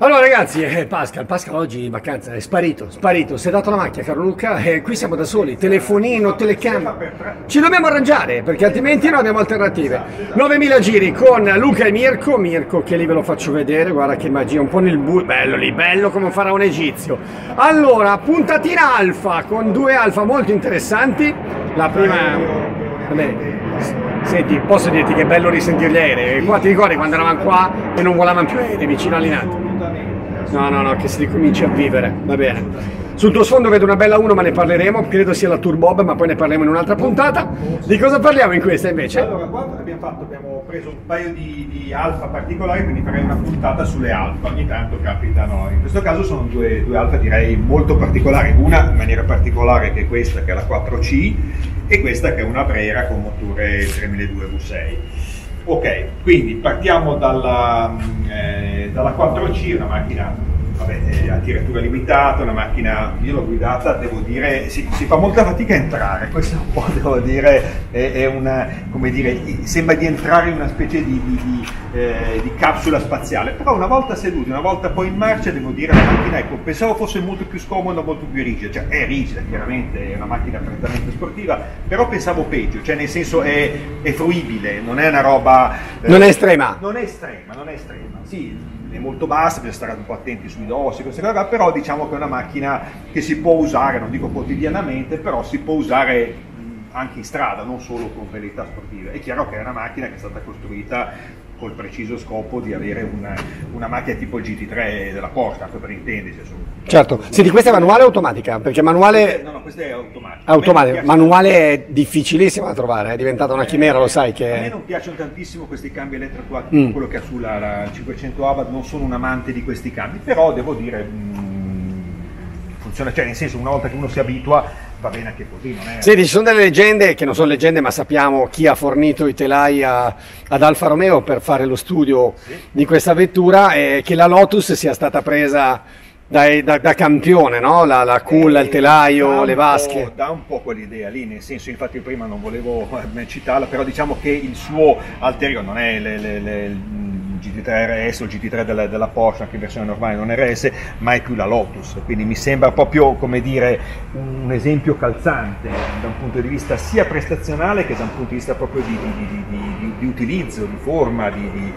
Allora ragazzi, Pascal oggi in vacanza è sparito, si è dato la macchina, caro Luca, e qui siamo da soli, telefonino, telecamera, ci dobbiamo arrangiare perché altrimenti non abbiamo alternative. 9000 giri con Luca e Mirko che lì ve lo faccio vedere, guarda che magia, un po' nel buio, bello lì, bello come farà un egizio. Allora, puntatina alfa con due alfa molto interessanti, la prima, vabbè, senti, posso dirti che è bello risentire gli aerei, qua ti ricordi quando eravamo qua e non volavano più aerei vicino all'Inato? No, che si ricomincia a vivere, va bene. Sul tuo sfondo vedo una bella 1, ma ne parleremo, credo sia la Turbob, ma poi ne parleremo in un'altra puntata. Di cosa parliamo in questa invece? Allora, qua abbiamo preso un paio di alfa particolari, quindi faremo una puntata sulle alfa, ogni tanto capitano. In questo caso sono due alfa direi molto particolari, una in maniera particolare che è questa, che è la 4C, e questa che è una Brera con motore 3002 V6. Ok, quindi partiamo dalla 4C, una macchina a tiratura limitata, una macchina, io l'ho guidata, devo dire, si fa molta fatica a entrare, questo un po' devo dire, è una, come dire, sembra di entrare in una specie di capsula spaziale, però una volta seduti, una volta poi in marcia, devo dire, la macchina, ecco, pensavo fosse molto più scomoda, molto più rigida, cioè è rigida chiaramente, è una macchina prettamente sportiva, però pensavo peggio, cioè nel senso è fruibile, non è una roba... non è estrema. Non è estrema, sì. È molto bassa, bisogna stare un po' attenti sui dossi, queste cose qua, però diciamo che è una macchina che si può usare, non dico quotidianamente, però si può usare anche in strada, non solo con velleità sportive. È chiaro che è una macchina che è stata costruita col preciso scopo di avere una macchina tipo il GT3 della Porsche, tanto per intendersi. Certo, senti, questa è manuale o automatica? Perché manuale... No, questa è automatica. Automatica, manuale è difficilissima da trovare, è diventata una chimera, lo sai che... A me non piacciono tantissimo questi cambi elettroattuati, quello che ha sulla 500 Abarth, non sono un amante di questi cambi, però devo dire, funziona, cioè nel senso, una volta che uno si abitua, va bene anche così, non è... Senti, ci sono delle leggende, che non sono leggende, ma sappiamo chi ha fornito i telai ad Alfa Romeo per fare lo studio di questa vettura, e che la Lotus sia stata presa da campione, no? La culla, il telaio, le vasche. Dà un po' quell'idea lì, nel senso, infatti prima non volevo citarla, però diciamo che il suo alter ego non è il GT3 RS o il GT3 della Porsche, anche in versione normale non RS, ma è più la Lotus, quindi mi sembra proprio, come dire, un esempio calzante da un punto di vista sia prestazionale che da un punto di vista proprio di utilizzo, di forma,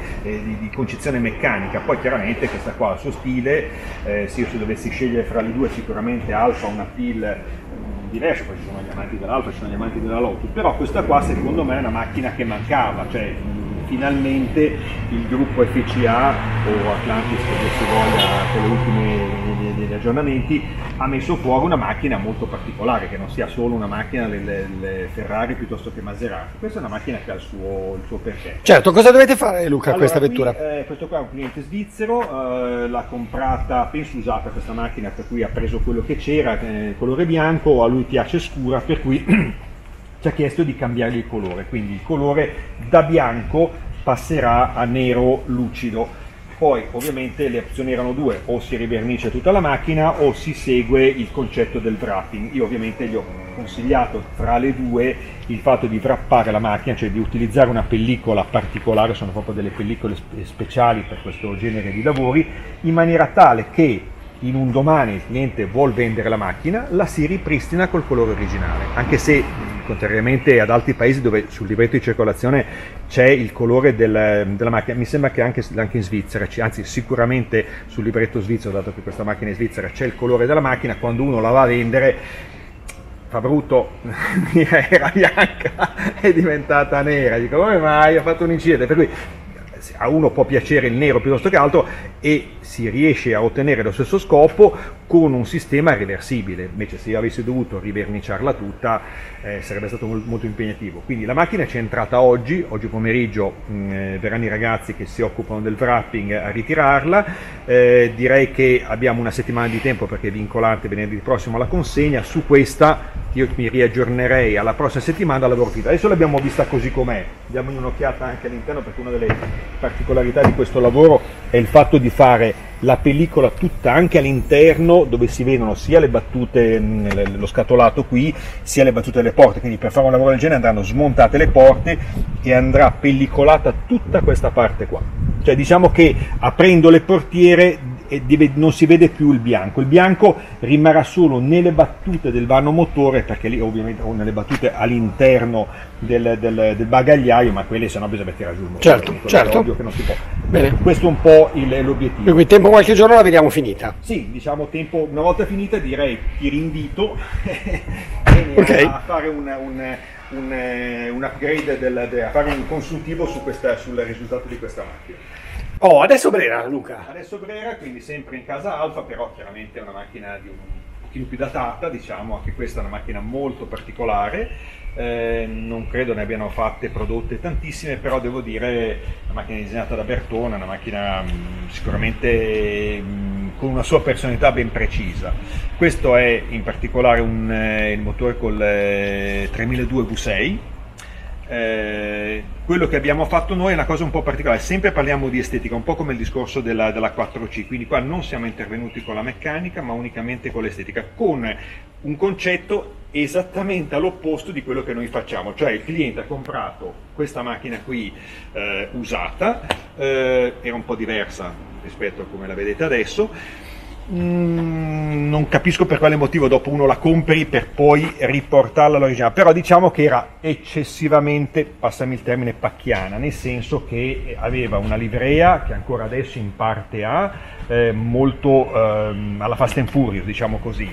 di concezione meccanica. Poi chiaramente questa qua ha il suo stile, se io dovessi scegliere fra le due sicuramente Alfa una feel diversa, poi ci sono gli amanti dell'Alfa, ci sono gli amanti della Lotus, però questa qua secondo me è una macchina che mancava, cioè finalmente il gruppo FCA o Atlantis, che si voglia, con le ultime aggiornamenti, ha messo fuori una macchina molto particolare, che non sia solo una macchina le Ferrari piuttosto che Maserati. Questa è una macchina che ha il suo perché. Certo, cosa dovete fare, Luca, allora, questa vettura? Questo qua è un cliente svizzero, l'ha comprata, penso usata questa macchina, per cui ha preso quello che c'era, colore bianco, a lui piace scura, per cui ci ha chiesto di cambiargli il colore, quindi il colore da bianco passerà a nero lucido. Poi ovviamente le opzioni erano due, o si rivernice tutta la macchina o si segue il concetto del wrapping. Io ovviamente gli ho consigliato tra le due il fatto di wrappare la macchina, cioè di utilizzare una pellicola particolare, sono proprio delle pellicole speciali per questo genere di lavori, in maniera tale che in un domani il cliente vuol vendere la macchina, la si ripristina col colore originale, anche se contrariamente ad altri paesi dove sul libretto di circolazione c'è il colore della macchina, mi sembra che anche in Svizzera, anzi sicuramente sul libretto svizzero, dato che questa macchina è svizzera, c'è il colore della macchina, quando uno la va a vendere fa brutto, era bianca, è diventata nera, dico come mai, ha fatto un incidente, per cui a uno può piacere il nero piuttosto che altro e si riesce a ottenere lo stesso scopo con un sistema reversibile. Invece se io avessi dovuto riverniciarla tutta sarebbe stato molto impegnativo. Quindi la macchina ci è entrata oggi pomeriggio, verranno i ragazzi che si occupano del wrapping a ritirarla, direi che abbiamo una settimana di tempo perché è vincolante venerdì prossimo la consegna. Su questa io mi riaggiornerei alla prossima settimana dal lavoro finito. Adesso l'abbiamo vista così com'è, diamo un'occhiata anche all'interno, perché una delle particolarità di questo lavoro è il fatto di fare la pellicola tutta anche all'interno, dove si vedono sia le battute, lo scatolato qui, sia le battute delle porte. Quindi per fare un lavoro del genere andranno smontate le porte e andrà pellicolata tutta questa parte qua. Cioè diciamo che aprendo le portiere non si vede più il bianco rimarrà solo nelle battute del vano motore, perché lì ovviamente ho nelle battute all'interno del bagagliaio, ma quelle sennò bisogna tirare giù il motore. Certo. È ovvio che non si può. Bene. Questo è un po' l'obiettivo. Quindi tempo qualche giorno la vediamo finita. Sì, diciamo tempo, una volta finita direi ti rinvito Okay. a fare un upgrade, a fare un consultivo sul risultato di questa macchina. Oh, adesso Brera, Luca. Adesso Brera, quindi sempre in casa Alfa, però chiaramente è una macchina di un pochino più datata, diciamo, anche questa è una macchina molto particolare. Non credo ne abbiano fatte prodotte tantissime, però devo dire una macchina disegnata da Bertone, una macchina sicuramente con una sua personalità ben precisa. Questo è in particolare il motore col 3002 V6. Quello che abbiamo fatto noi è una cosa un po' particolare, sempre parliamo di estetica, un po' come il discorso della 4C, quindi qua non siamo intervenuti con la meccanica ma unicamente con l'estetica, con un concetto esattamente all'opposto di quello che noi facciamo, cioè il cliente ha comprato questa macchina qui usata, era un po' diversa rispetto a come la vedete adesso. Non capisco per quale motivo dopo uno la compri per poi riportarla all'originale, però diciamo che era eccessivamente, passami il termine, pacchiana, nel senso che aveva una livrea che ancora adesso in parte ha, molto alla Fast and Furious, diciamo così.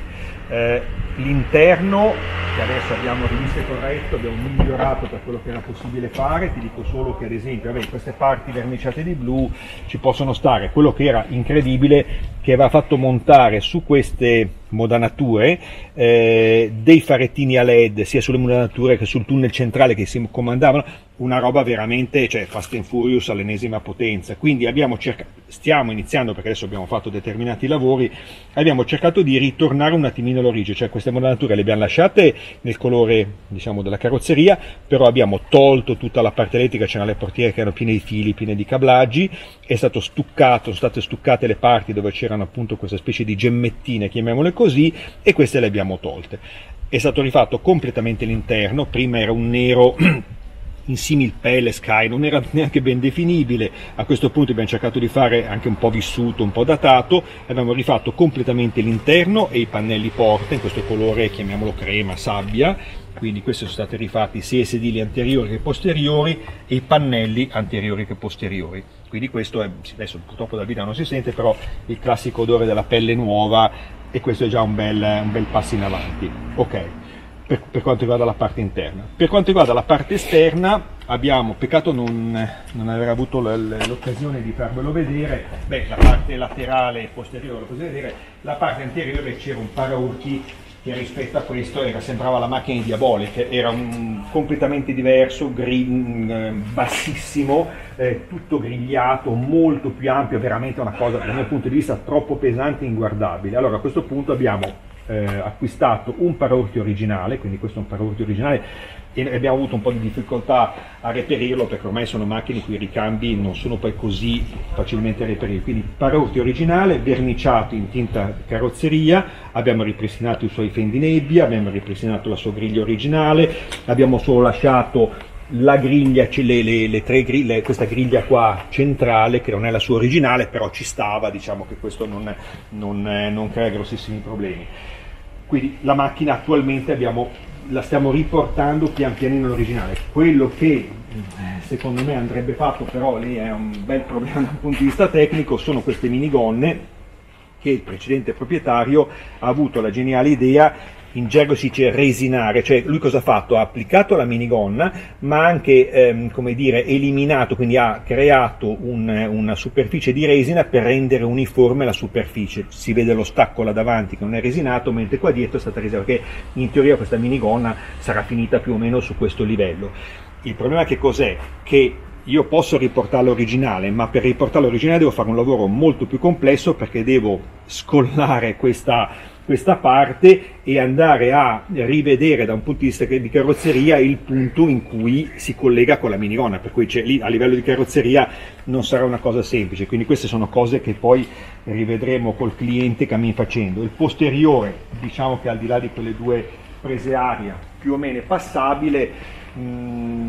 L'interno, che adesso abbiamo rivisto e corretto, abbiamo migliorato per quello che era possibile fare, ti dico solo che ad esempio queste parti verniciate di blu ci possono stare. Quello che era incredibile, che aveva fatto montare su queste modanature dei farettini a LED sia sulle modanature che sul tunnel centrale che si comandavano, una roba veramente, cioè Fast and Furious all'ennesima potenza. Quindi stiamo iniziando, perché adesso abbiamo fatto determinati lavori, abbiamo cercato di ritornare un attimino all'origine, cioè queste modanature le abbiamo lasciate nel colore, diciamo, della carrozzeria, però abbiamo tolto tutta la parte elettrica, c'erano le portiere che erano piene di fili, piene di cablaggi, è stato stuccato, sono state stuccate le parti dove c'erano appunto questa specie di gemmettine, chiamiamole così, e queste le abbiamo tolte. È stato rifatto completamente l'interno, prima era un nero in simil pelle Sky, non era neanche ben definibile. A questo punto abbiamo cercato di fare anche un po' vissuto, un po' datato, abbiamo rifatto completamente l'interno e i pannelli porta in questo colore, chiamiamolo crema, sabbia, quindi questi sono stati rifatti sia i sedili anteriori che posteriori e i pannelli anteriori che posteriori. Quindi questo è, adesso purtroppo da video non si sente, però il classico odore della pelle nuova, e questo è già un bel passo in avanti. Ok. Per quanto riguarda la parte interna. Per quanto riguarda la parte esterna, abbiamo, peccato non aver avuto l'occasione di farvelo vedere, la parte laterale e posteriore lo potete vedere, la parte anteriore c'era un paraurti che rispetto a questo sembrava la macchina di Diabolic, era completamente diverso, bassissimo, tutto grigliato, molto più ampio, veramente una cosa dal mio punto di vista troppo pesante e inguardabile. Allora a questo punto abbiamo acquistato un paraurti originale, quindi questo è un paraurti originale e abbiamo avuto un po' di difficoltà a reperirlo perché ormai sono macchine in cui i ricambi non sono poi così facilmente reperibili, quindi paraurti originale verniciato in tinta carrozzeria, abbiamo ripristinato i suoi fendi nebbia, abbiamo ripristinato la sua griglia originale, abbiamo solo lasciato la griglia, le tre griglie, questa griglia qua centrale che non è la sua originale, però ci stava, diciamo che questo non crea grossissimi problemi. Quindi la macchina attualmente la stiamo riportando pian pianino all'originale. Quello che secondo me andrebbe fatto, però lì è un bel problema dal punto di vista tecnico, sono queste minigonne che il precedente proprietario ha avuto la geniale idea, in gergo si dice resinare, cioè lui cosa ha fatto? Ha applicato la minigonna ma anche come dire, eliminato, quindi ha creato una superficie di resina per rendere uniforme la superficie. Si vede lo stacco là davanti che non è resinato, mentre qua dietro è stata resinata, perché in teoria questa minigonna sarà finita più o meno su questo livello. Il problema che cos'è? Che io posso riportarlo originale, ma per riportarlo originale devo fare un lavoro molto più complesso perché devo scollare questa parte e andare a rivedere da un punto di vista di carrozzeria il punto in cui si collega con la minigonna, per cui lì a livello di carrozzeria non sarà una cosa semplice, quindi queste sono cose che poi rivedremo col cliente cammin facendo. Il posteriore, diciamo che al di là di quelle due prese aria più o meno passabile, io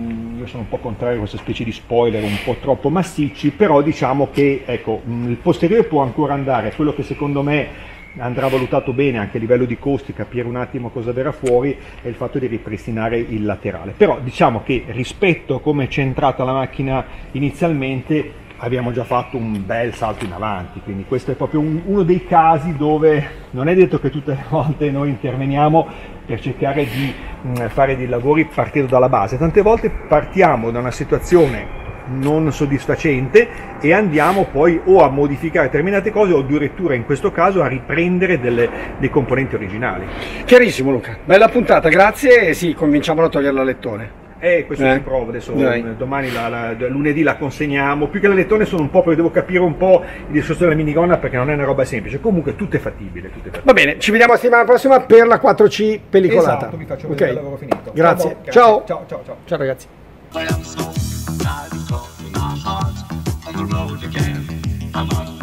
io sono un po' contrario a questa specie di spoiler un po' troppo massicci, però diciamo che ecco, il posteriore può ancora andare. Quello che secondo me andrà valutato bene anche a livello di costi, capire un attimo cosa verrà fuori, è il fatto di ripristinare il laterale. Però diciamo che rispetto a come è centrata la macchina inizialmente abbiamo già fatto un bel salto in avanti, quindi questo è proprio uno dei casi dove non è detto che tutte le volte noi interveniamo per cercare di fare dei lavori partendo dalla base. Tante volte partiamo da una situazione non soddisfacente e andiamo poi o a modificare determinate cose o addirittura in questo caso a riprendere dei componenti originali. Chiarissimo Luca, bella puntata, grazie, e sì, cominciamo a togliere la lettone. Questo si prova adesso, domani lunedì la consegniamo, più che la lettone sono un po' perché devo capire un po' il discorso della minigonna perché non è una roba semplice, comunque tutto è fattibile. Va bene, ci vediamo la settimana prossima per la 4C pellicolata. Esatto, vi faccio vedere il lavoro finito. Grazie. Ciao. Ciao ragazzi. I am so, I recall in my heart on the road again. I'm on